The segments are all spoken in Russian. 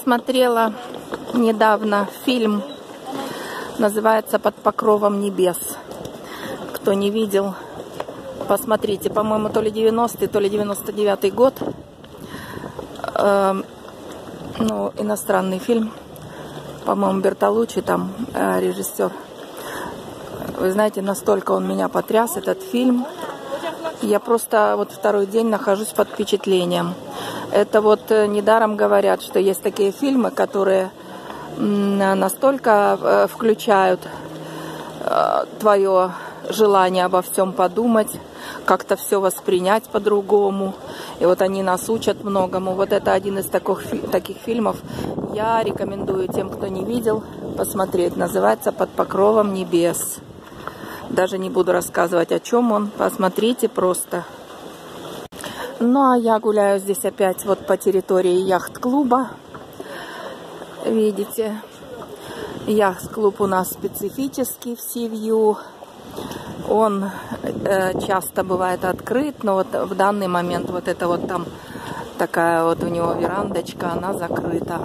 Посмотрела недавно фильм, называется «Под покровом небес». Кто не видел, посмотрите. По-моему, то ли 90-й, то ли 99-й год. Ну, иностранный фильм. По-моему, Бертолуччи там режиссер. Вы знаете, настолько он меня потряс, этот фильм. Я просто вот второй день нахожусь под впечатлением. Это вот недаром говорят, что есть такие фильмы, которые настолько включают твое желание обо всем подумать, как-то все воспринять по-другому. И вот они нас учат многому. Вот это один из таких фильмов. Я рекомендую тем, кто не видел, посмотреть. Называется «Под покровом небес». Даже не буду рассказывать, о чем он. Посмотрите просто. Ну, а я гуляю здесь опять вот по территории яхт-клуба. Видите, яхт-клуб у нас специфический в Си-Вью. Он часто бывает открыт, но вот в данный момент вот это вот там такая вот у него верандочка, она закрыта.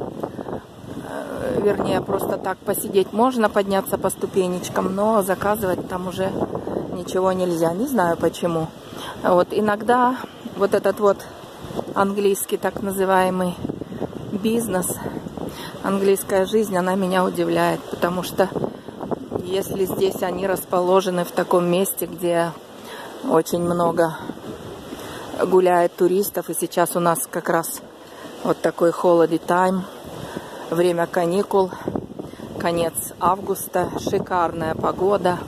Вернее, просто так посидеть можно, подняться по ступенечкам, но заказывать там уже ничего нельзя. Не знаю почему. Вот иногда вот этот вот английский так называемый бизнес, английская жизнь, она меня удивляет, потому что если здесь они расположены в таком месте, где очень много гуляет туристов, и сейчас у нас как раз вот такой holiday time, время каникул, конец августа, шикарная погода,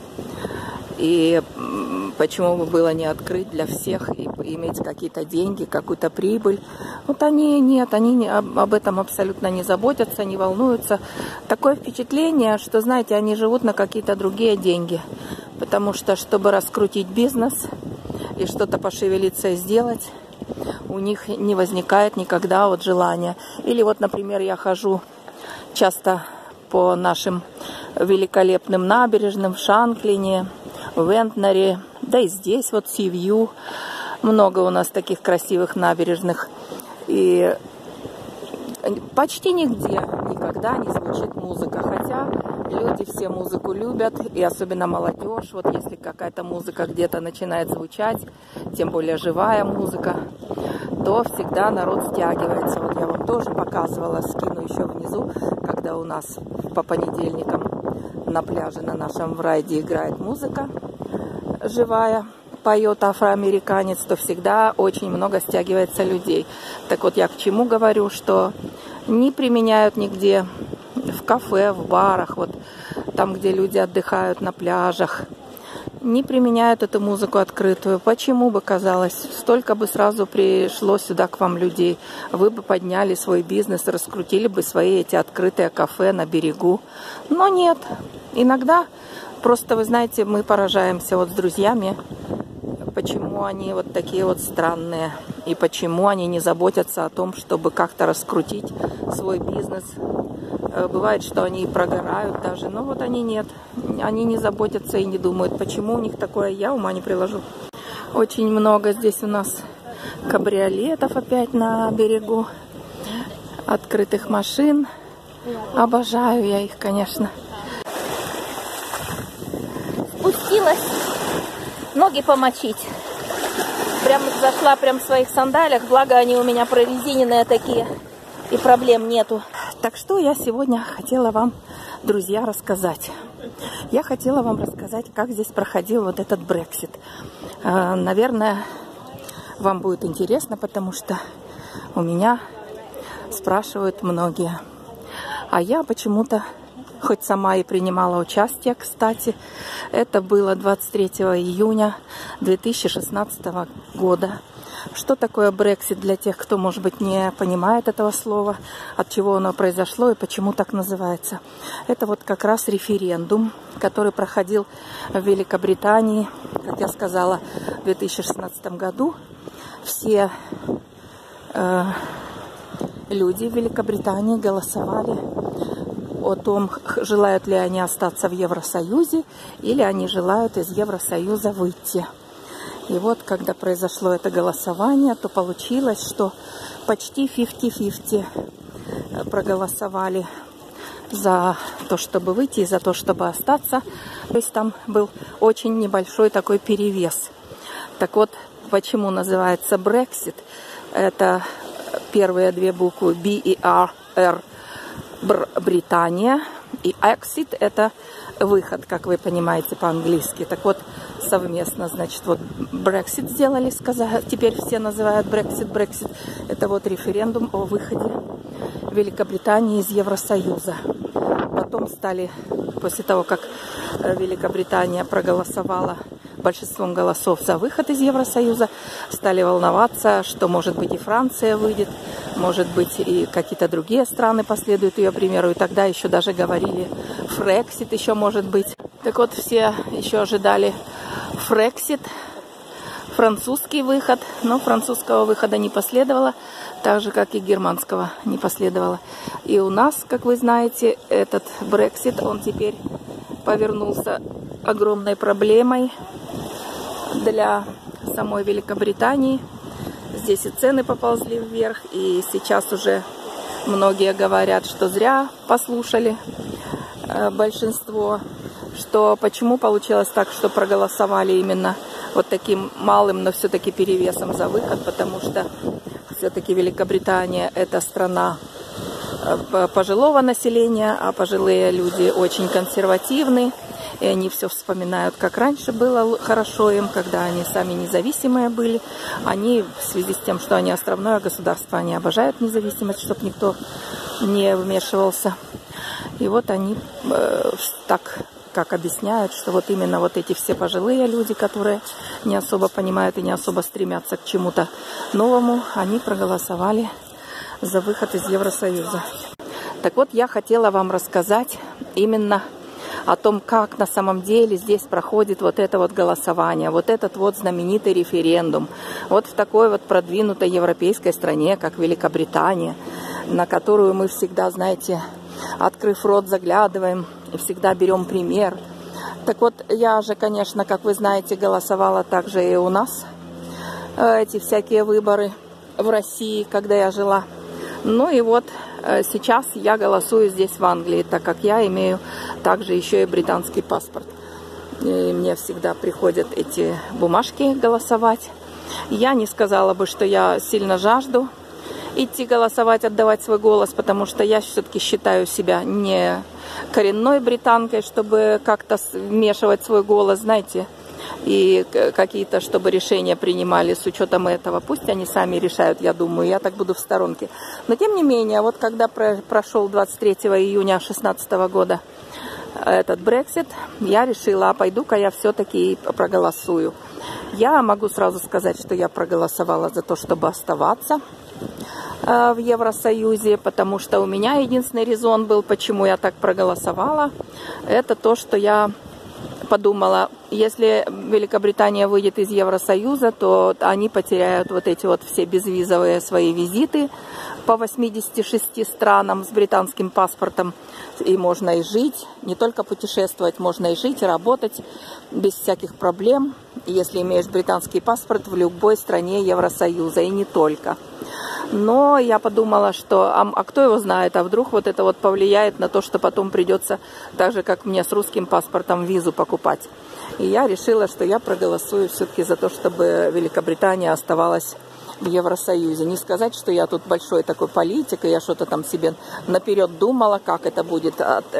и почему бы было не открыть для всех и иметь какие-то деньги, какую-то прибыль. Вот они об этом абсолютно не заботятся, не волнуются. Такое впечатление, что, знаете, они живут на какие-то другие деньги. Потому что, чтобы раскрутить бизнес и что-то пошевелиться и сделать, у них не возникает никогда вот желания. Или вот, например, я хожу часто по нашим великолепным набережным в Шанклине, в Вентнере, да и здесь вот Си-Вью. Много у нас таких красивых набережных. И почти нигде никогда не звучит музыка. Хотя люди все музыку любят, и особенно молодежь. Вот если какая-то музыка где-то начинает звучать, тем более живая музыка, то всегда народ стягивается. Вот я вам тоже показывала, скину еще внизу, когда у нас по понедельникам на пляже на нашем в Райде играет музыка живая, поет афроамериканец, то всегда очень много стягивается людей. Так вот, я к чему говорю, что не применяют нигде в кафе, в барах, вот там, где люди отдыхают на пляжах, не применяют эту музыку открытую. Почему бы, казалось, столько бы сразу пришло сюда к вам людей, вы бы подняли свой бизнес, раскрутили бы свои эти открытые кафе на берегу. Но нет, иногда просто, вы знаете, мы поражаемся вот с друзьями, почему они вот такие вот странные, и почему они не заботятся о том, чтобы как-то раскрутить свой бизнес. Бывает, что они и прогорают даже, но вот они нет. Они не заботятся и не думают, почему у них такое, я ума не приложу. Очень много здесь у нас кабриолетов опять на берегу, открытых машин. Обожаю я их, конечно. Спустилась, ноги помочить. Прям зашла прям в своих сандалиях, благо они у меня прорезиненные такие, и проблем нету. Так что я сегодня хотела вам, друзья, рассказать. Я хотела вам рассказать, как здесь проходил вот этот Брексит. Наверное, вам будет интересно, потому что у меня спрашивают многие. А я почему-то, хоть сама и принимала участие, кстати, это было 23 июня 2016 года. Что такое Брексит для тех, кто, может быть, не понимает этого слова, от чего оно произошло и почему так называется? Это вот как раз референдум, который проходил в Великобритании, как я сказала, в 2016 году. Все люди в Великобритании голосовали о том, желают ли они остаться в Евросоюзе или они желают из Евросоюза выйти. И вот, когда произошло это голосование, то получилось, что почти 50-50. проголосовали за то, чтобы выйти и за то, чтобы остаться. То есть там был очень небольшой такой перевес. Так вот, почему называется Brexit? Это первые две буквы B и R, Британия, и Exit это выход, как вы понимаете по-английски. Так вот, совместно, значит, вот Brexit сделали, сказали, теперь все называют Brexit. Это вот референдум о выходе Великобритании из Евросоюза. Потом стали, после того, как Великобритания проголосовала большинством голосов за выход из Евросоюза, стали волноваться, что, может быть, и Франция выйдет, может быть, и какие-то другие страны последуют ее примеру. И тогда еще даже говорили, Фрексит еще может быть. Так вот, все еще ожидали Фрексит, французский выход, но французского выхода не последовало, так же, как и германского не последовало. И у нас, как вы знаете, этот Brexit, он теперь повернулся огромной проблемой для самой Великобритании. Здесь и цены поползли вверх, и сейчас уже многие говорят, что зря послушали большинство, что почему получилось так, что проголосовали именно вот таким малым, но все-таки перевесом за выход, потому что все-таки Великобритания это страна пожилого населения, а пожилые люди очень консервативны, и они все вспоминают, как раньше было хорошо им, когда они сами независимые были. Они, в связи с тем, что они островное государство, они обожают независимость, чтобы никто не вмешивался. И вот они так, как объясняют, что вот именно вот эти все пожилые люди, которые не особо понимают и не особо стремятся к чему-то новому, они проголосовали за выход из Евросоюза. Так вот, я хотела вам рассказать именно о том, как на самом деле здесь проходит вот это вот голосование, вот этот вот знаменитый референдум. Вот в такой вот продвинутой европейской стране, как Великобритания, на которую мы всегда, знаете, открыв рот, заглядываем и всегда берем пример. Так вот, я же, конечно, как вы знаете, голосовала также и у нас эти всякие выборы в России, когда я жила. Ну и вот сейчас я голосую здесь, в Англии, так как я имею также еще и британский паспорт. И мне всегда приходят эти бумажки голосовать. Я не сказала бы, что я сильно жажду идти голосовать, отдавать свой голос, потому что я все-таки считаю себя не коренной британкой, чтобы как-то вмешивать свой голос, знаете, и какие-то, чтобы решения принимали с учетом этого. Пусть они сами решают, я думаю, я так буду в сторонке. Но тем не менее, вот когда прошел 23 июня 2016 года этот Brexit, я решила, а пойду-ка я все-таки проголосую. Я могу сразу сказать, что я проголосовала за то, чтобы оставаться в Евросоюзе, потому что у меня единственный резон был, почему я так проголосовала, это то, что я подумала, если Великобритания выйдет из Евросоюза, то они потеряют вот эти вот все безвизовые свои визиты по 86 странам с британским паспортом. И можно и жить, не только путешествовать, можно и жить, и работать без всяких проблем, если имеешь британский паспорт в любой стране Евросоюза, и не только. Но я подумала, что а кто его знает, а вдруг вот это вот повлияет на то, что потом придется, так же как мне с русским паспортом, визу покупать. И я решила, что я проголосую все-таки за то, чтобы Великобритания оставалась в Евросоюзе. Не сказать, что я тут большой такой политик, и я что-то там себе наперед думала, как это будет,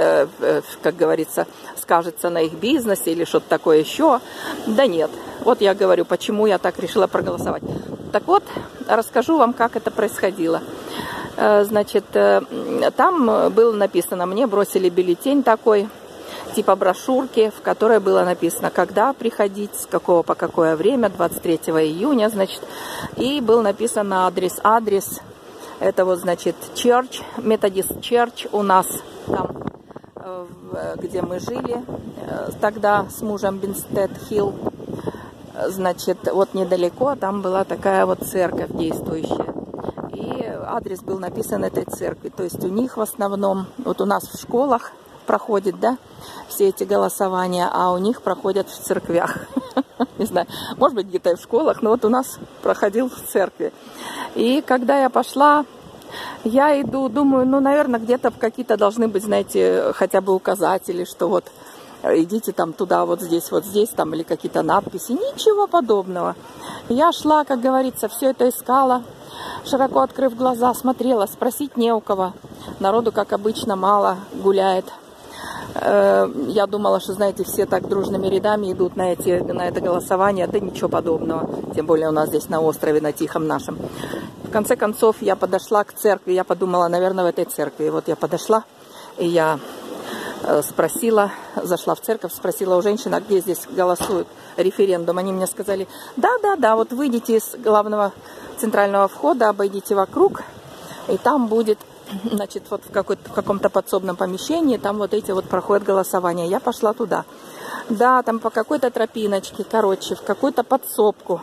как говорится, скажется на их бизнесе или что-то такое еще. Да нет. Вот я говорю, почему я так решила проголосовать. Так вот, расскажу вам, как это происходило. Значит, там было написано, мне бросили бюллетень такой, типа брошюрки, в которой было написано, когда приходить, с какого по какое время, 23 июня, значит, и был написан адрес. Адрес, это вот, значит, Church, Methodist Church у нас там, где мы жили тогда с мужем, Бинстед-Хилл. Значит, вот недалеко там была такая вот церковь действующая. И адрес был написан этой церкви. То есть у них в основном, вот у нас в школах проходит, да, все эти голосования, а у них проходят в церквях. Не знаю, может быть, где-то и в школах, но вот у нас проходил в церкви. И когда я пошла Я иду, думаю, ну, наверное, где-то какие-то должны быть, знаете, хотя бы указатели, что вот идите там туда, вот здесь, там, или какие-то надписи. Ничего подобного. Я шла, как говорится, все это искала, широко открыв глаза, смотрела, спросить не у кого. Народу, как обычно, мало гуляет. Я думала, что, знаете, все так дружными рядами идут на это голосование. Да ничего подобного. Тем более у нас здесь на острове, на Тихом нашем. В конце концов, я подошла к церкви. Я подумала, наверное, в этой церкви. И вот я подошла, и я спросила, зашла в церковь, спросила у женщин, а где здесь голосуют референдум. Они мне сказали, да, вот выйдите из главного центрального входа, обойдите вокруг, и там будет, значит, вот в каком-то подсобном помещении, там вот эти вот проходят голосования. Я пошла туда. Да, там по какой-то тропиночке, короче, в какую-то подсобку.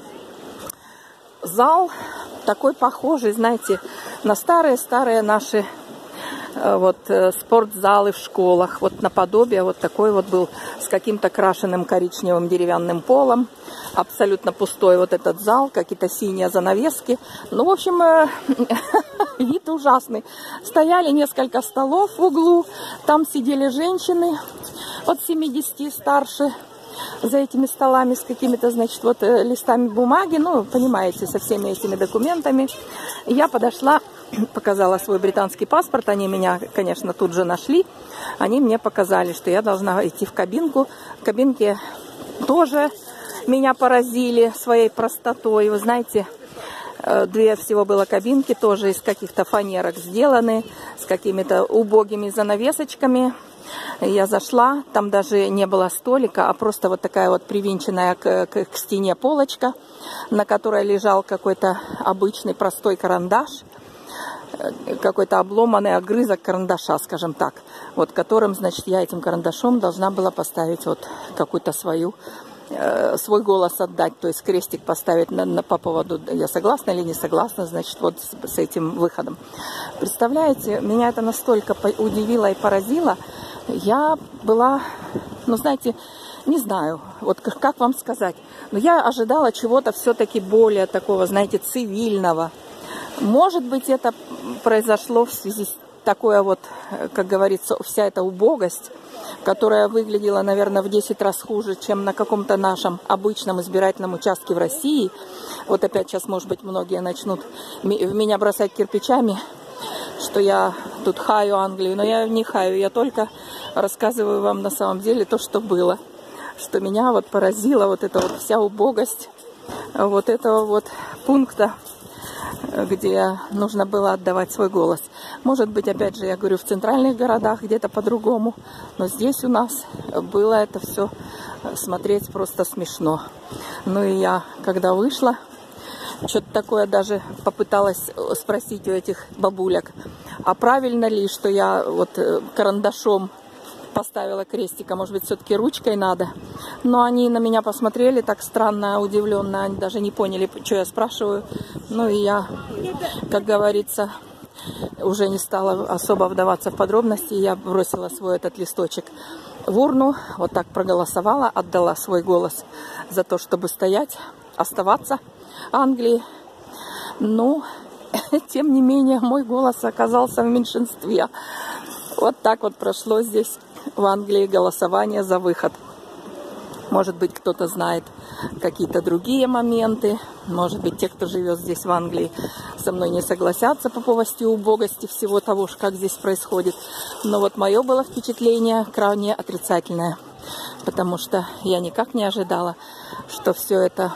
Зал такой похожий, знаете, на старые наши вот спортзалы в школах. Вот наподобие вот такой вот был с каким-то крашеным коричневым деревянным полом. Абсолютно пустой вот этот зал, какие-то синие занавески. Ну, в общем, вид ужасный. Стояли несколько столов в углу, там сидели женщины от 70 старше, за этими столами с какими-то, значит, вот листами бумаги, ну, понимаете, со всеми этими документами. Я подошла, показала свой британский паспорт, они меня, конечно, тут же нашли. Они мне показали, что я должна идти в кабинку. В кабинке тоже меня поразили своей простотой. Вы знаете, две всего было кабинки, тоже из каких-то фанерок сделаны, с какими-то убогими занавесочками. Я зашла, там даже не было столика, а просто вот такая вот привинченная к стене полочка, на которой лежал какой-то обычный простой карандаш, какой-то обломанный огрызок карандаша, скажем так, вот которым, значит, я этим карандашом должна была поставить вот какую-то свой голос отдать, то есть крестик поставить по поводу, я согласна или не согласна, значит, вот с этим выходом. Представляете, меня это настолько удивило и поразило. Я была, ну, знаете, не знаю, вот как вам сказать, но я ожидала чего-то все-таки более такого, знаете, цивильного. Может быть, это произошло в связи с такой вот, как говорится, вся эта убогость, которая выглядела, наверное, в 10 раз хуже, чем на каком-то нашем обычном избирательном участке в России. Вот опять сейчас, может быть, многие начнут в меня бросать кирпичами, что я тут хаю Англию. Но я не хаю, я только рассказываю вам на самом деле то, что было. Что меня вот поразила вот эта вот вся убогость вот этого вот пункта, где нужно было отдавать свой голос. Может быть, опять же, я говорю, в центральных городах где-то по-другому, но здесь у нас было это все смотреть просто смешно. Ну и я, когда вышла, что-то такое даже попыталась спросить у этих бабулек, а правильно ли, что я вот карандашом поставила крестика, может быть, все-таки ручкой надо. Но они на меня посмотрели так странно, удивленно, они даже не поняли, что я спрашиваю. Ну и я, как говорится, уже не стала особо вдаваться в подробности. Я бросила свой этот листочек в урну, вот так проголосовала, отдала свой голос за то, чтобы стоять, оставаться в Англии. Но, тем не менее, мой голос оказался в меньшинстве. Вот так вот прошло здесь в Англии голосование за выход. Может быть, кто-то знает какие-то другие моменты. Может быть, те, кто живет здесь в Англии, со мной не согласятся по поводу убогости всего того, как здесь происходит. Но вот мое было впечатление крайне отрицательное. Потому что я никак не ожидала, что все это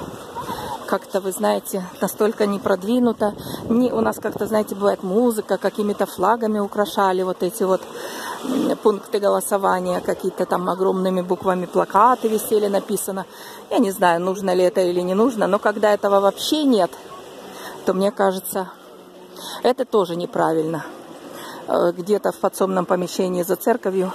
как-то, вы знаете, настолько не продвинуто. У нас как-то, знаете, бывает музыка, какими-то флагами украшали вот эти вот пункты голосования, какие-то там огромными буквами плакаты висели, написано. Я не знаю, нужно ли это или не нужно, но когда этого вообще нет, то мне кажется, это тоже неправильно. Где-то в подсобном помещении за церковью,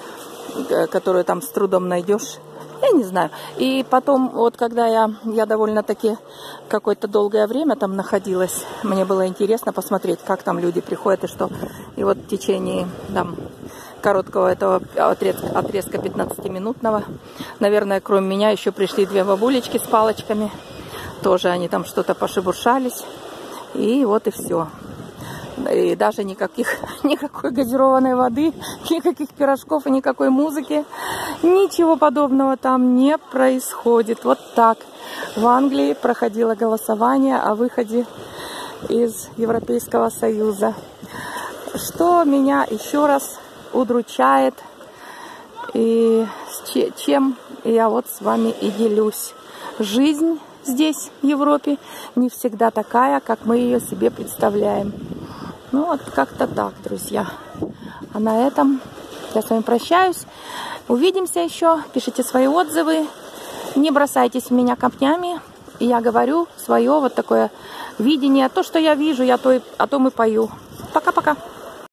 которую там с трудом найдешь, я не знаю. И потом, вот когда я довольно-таки какое-то долгое время там находилась, мне было интересно посмотреть, как там люди приходят и что. И вот в течение там короткого этого отрезка 15-минутного, наверное, кроме меня еще пришли две бабулечки с палочками. Тоже они там что-то пошебуршались. И вот и все. И даже никакой газированной воды, никаких пирожков и никакой музыки. Ничего подобного там не происходит. Вот так в Англии проходило голосование о выходе из Европейского Союза. Что меня еще раз удручает, и чем я вот с вами и делюсь. Жизнь здесь, в Европе, не всегда такая, как мы ее себе представляем. Ну, вот как-то так, друзья. А на этом я с вами прощаюсь. Увидимся еще. Пишите свои отзывы. Не бросайтесь в меня камнями. И я говорю свое вот такое видение. То, что я вижу, о том и пою. Пока-пока.